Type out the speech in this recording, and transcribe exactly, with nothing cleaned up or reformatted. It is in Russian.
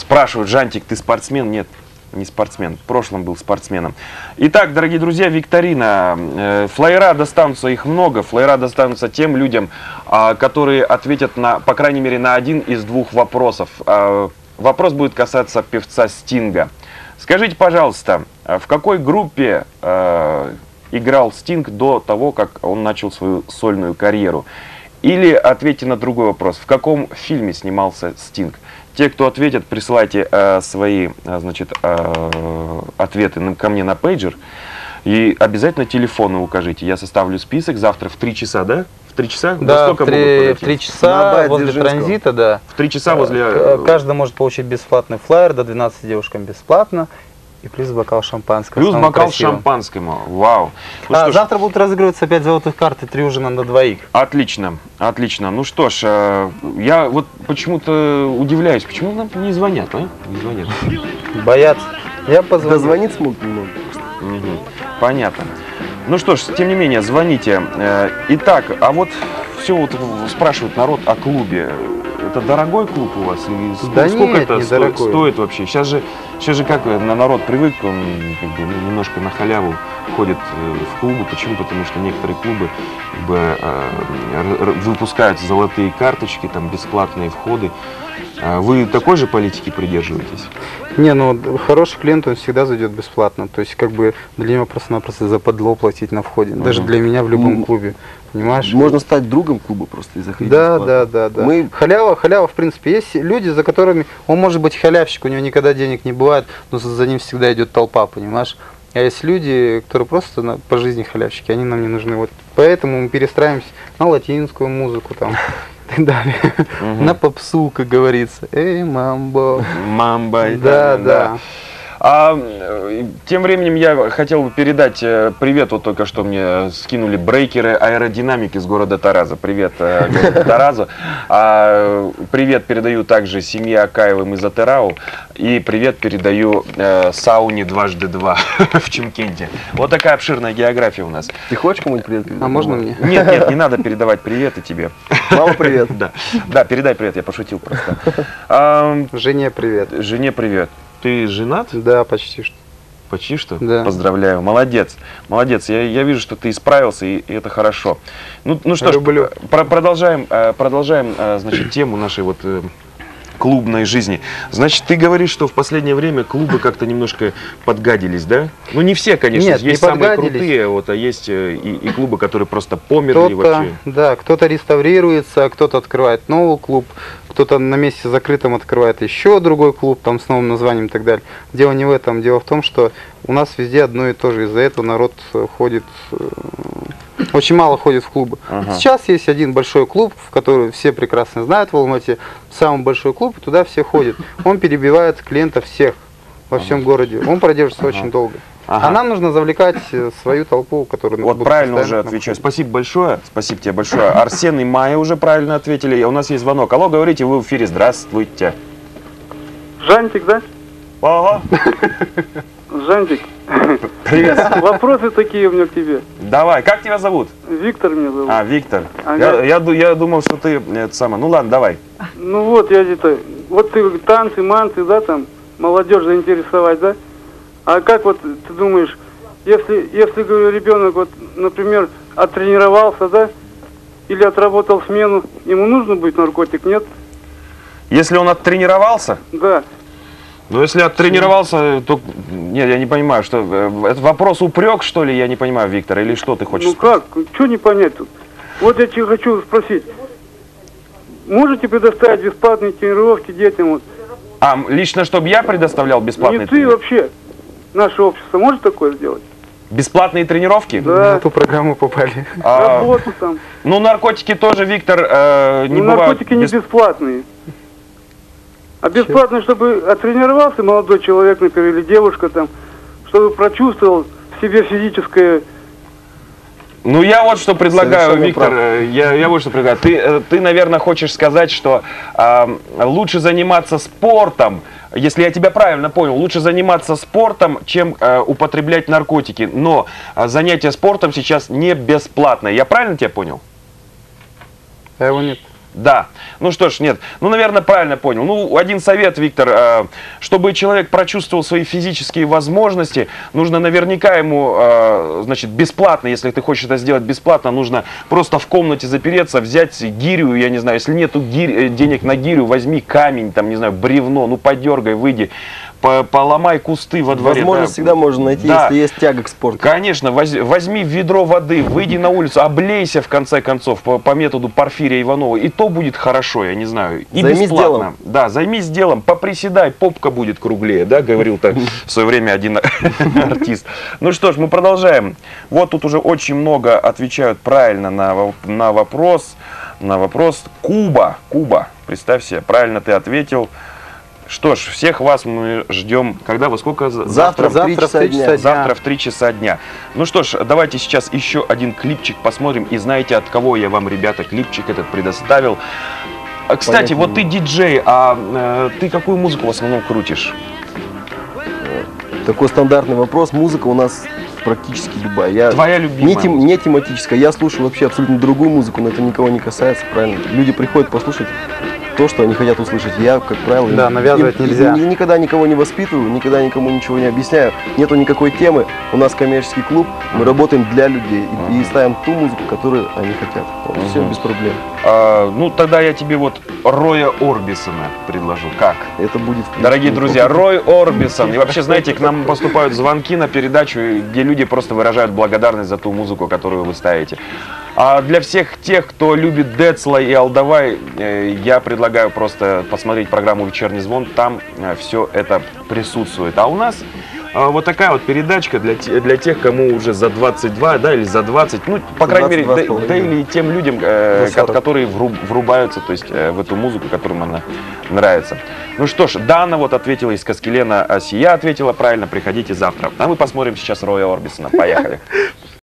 Спрашивают: Жантик, ты спортсмен? Нет, не спортсмен. В прошлом был спортсменом. Итак, дорогие друзья, викторина. Флайера достанутся, их много. Флайера достанутся тем людям, которые ответят, на, по крайней мере, на один из двух вопросов. Вопрос будет касаться певца Стинга. Скажите, пожалуйста, в какой группе э, играл Стинг до того, как он начал свою сольную карьеру? Или ответьте на другой вопрос. В каком фильме снимался Стинг? Те, кто ответит, присылайте э, свои э, значит, э, ответы на, ко мне на пейджер. И обязательно телефоны укажите. Я составлю список завтра в три часа, да? В три часа? Да, в три часа возле транзита, да. В три часа возле... Каждый может получить бесплатный флаер, до двенадцати девушкам бесплатно. И плюс бокал шампанского. Плюс бокал красивым. шампанского. Вау. Ну, а, завтра ж... будут разыгрываться пять золотых карт и три ужина на двоих. Отлично, отлично. Ну что ж, э, я вот почему-то удивляюсь, почему нам не звонят, а? Не звонят. Боятся. Я позвоню. Да звонить смог немного. Угу. Понятно. Ну что ж, тем не менее, звоните. Итак, а вот все вот спрашивают народ о клубе. Это дорогой клуб у вас? И да сколько нет, это не сто, дорогой. стоит вообще? Сейчас же, сейчас же как на народ привык, он как бы, ну, немножко на халяву ходит в клубы. Почему? Потому что некоторые клубы как бы, э, выпускают золотые карточки, там бесплатные входы. Вы такой же политики придерживаетесь? Не, ну хороший клиент, он всегда зайдет бесплатно. То есть как бы для него просто-напросто западло платить на входе. Uh-huh. Даже для меня в любом клубе. Понимаешь? Можно стать другом клуба просто и заходить. Да, да, да, да. Мы... Халява, халява, в принципе, есть люди, за которыми он может быть халявщик, у него никогда денег не бывает, но за ним всегда идет толпа, понимаешь? А есть люди, которые просто на, по жизни халявщики, они нам не нужны. Вот поэтому мы перестраиваемся на латинскую музыку там. И так далее. Угу. На попсу, как говорится. Эй, мамбо. Мамбо. Да, да. да. А, тем временем я хотел бы передать привет, вот только что мне скинули брейкеры аэродинамики из города Тараза. Привет, города Таразу. А, привет передаю также семье Акаевым из Атерау. И привет передаю э, сауне дважды два в Чимкенте. Вот такая обширная география у нас. Ты хочешь кому-нибудь привет передать? А можно мне? Нет, нет, не надо передавать приветы тебе. Мама, привет. Да, да, передай привет, я пошутил просто. А, Жене привет. Жене привет. Ты женат? Да, почти что. Почти что? Да. Поздравляю. Молодец. Молодец. Я, я вижу, что ты исправился, и, и это хорошо. Ну, ну что ж, про, продолжаем, продолжаем, значит, тему нашей вот клубной жизни. Значит, ты говоришь, что в последнее время клубы как-то немножко подгадились, да? Ну, не все, конечно. Нет, есть не самые крутые, вот, а есть и, и клубы, которые просто померли вообще. Да, кто-то реставрируется, кто-то открывает новый клуб, кто-то на месте закрытом открывает еще другой клуб, там с новым названием и так далее. Дело не в этом. Дело в том, что у нас везде одно и то же. Из-за этого народ ходит, очень мало ходит в клубы. Ага. Сейчас есть один большой клуб, в который все прекрасно знают в Алмате. Самый большой клуб, и туда все ходят. Он перебивает клиентов всех во всем ага. городе. Он продержится ага. очень долго. Ага. А нам нужно завлекать свою толпу, которая... Вот правильно уже отвечаю. Спасибо большое. Спасибо тебе большое. Арсен и Майя уже правильно ответили. У нас есть звонок. Алло, говорите, вы в эфире. Здравствуйте. Жантик, да? Ага. Жантик. Привет. Вопросы такие у меня к тебе. Давай. Как тебя зовут? Виктор меня зовут. А, Виктор. Ага. Я, я, я думал, что ты это самое. Ну ладно, давай. Ну вот, я где-то... Вот ты танцы, манцы, да, там, молодежь заинтересовать, да? А как вот ты думаешь, если, если говорю, ребенок, вот, например, оттренировался, да, или отработал смену, ему нужно будет наркотик, нет? Если он оттренировался? Да. Ну, если оттренировался, то... Нет, я не понимаю, что... Это вопрос упрек, что ли, я не понимаю, Виктор, или что ты хочешь Ну спросить? как, что не понять тут? Вот я тебе хочу спросить, можете предоставить бесплатные тренировки детям? Вот? А, лично, чтобы я предоставлял бесплатные Не ты вообще. Наше общество может такое сделать? Бесплатные тренировки? Да. На ту программу попали. А, Работу там. Ну, наркотики тоже, Виктор, э, не ну, бывают... наркотики не бес... бесплатные. А бесплатно, чтобы оттренировался молодой человек, например, или девушка там, чтобы прочувствовал в себе физическое... Ну, я вот что предлагаю, Совершенно Виктор, я, я вот что предлагаю. Ты, ты, наверное, хочешь сказать, что э, лучше заниматься спортом, если я тебя правильно понял, лучше заниматься спортом, чем э, употреблять наркотики. Но э, занятие спортом сейчас не бесплатное. Я правильно тебя понял? А его нет. Да. Ну что ж, нет. Ну, наверное, правильно понял. Ну, один совет, Виктор. Э, чтобы человек прочувствовал свои физические возможности, нужно наверняка ему, э, значит, бесплатно, если ты хочешь это сделать бесплатно, нужно просто в комнате запереться, взять гирю, я не знаю, если нету гирь, денег на гирю, возьми камень, там, не знаю, бревно, ну, подергай, выйди. Поломай кусты во дворе. Возможность да. всегда можно найти, Да. если есть тяга к спорту. Конечно, воз- возьми ведро воды, выйди на улицу, облейся в конце концов по, по методу Порфирия Иванова, и то будет хорошо, я не знаю. И Займись бесплатно. делом. Да, займись делом, поприседай, попка будет круглее, да, говорил так в свое время один артист. Ну что ж, мы продолжаем. Вот тут уже очень много отвечают правильно на, во- на вопрос, на вопрос. Куба, Куба, представь себе, правильно ты ответил. Что ж, всех вас мы ждем, когда, во сколько? за- Завтра в три Завтра в часа три дня. часа. Завтра в три часа дня. Ну что ж, давайте сейчас еще один клипчик посмотрим. И знаете, от кого я вам, ребята, клипчик этот предоставил. А, Кстати, Понятно. вот ты диджей, а э, ты какую музыку в основном крутишь? Такой стандартный вопрос. Музыка у нас практически любая. Я Твоя любимая Не, тем- музыка. не тематическая. Я слушаю вообще абсолютно другую музыку, но это никого не касается, правильно? Люди приходят послушать то, что они хотят услышать. Я, как правило, Да, им- навязывать им- нельзя. ни- никогда никого не воспитываю, никогда никому ничего не объясняю. Нету никакой темы. У нас коммерческий клуб, мы работаем для людей и, и ставим ту музыку, которую они хотят. Вот, все без проблем. А, ну тогда я тебе вот Роя Орбисона предложу. Как? Это будет... в принципе, Дорогие друзья, неплохо. Рой Орбисон. И вообще, знаете, к нам поступают звонки на передачу, где люди просто выражают благодарность за ту музыку, которую вы ставите. А для всех тех, кто любит Децла и Алдавай, э, я предлагаю просто посмотреть программу «Вечерний звон». Там все это присутствует. А у нас э, вот такая вот передачка для, те- для тех, кому уже за двадцать два, да, или за двадцать, ну, по За крайней мере, двадцать два с да, да половиной. или тем людям, э, За сорок. ко- которые вру- врубаются, то есть э, в эту музыку, которым она нравится. Ну что ж, Дана вот ответила из Каскелена, а Сия ответила правильно, приходите завтра. А мы посмотрим сейчас Роя Орбисона. Поехали.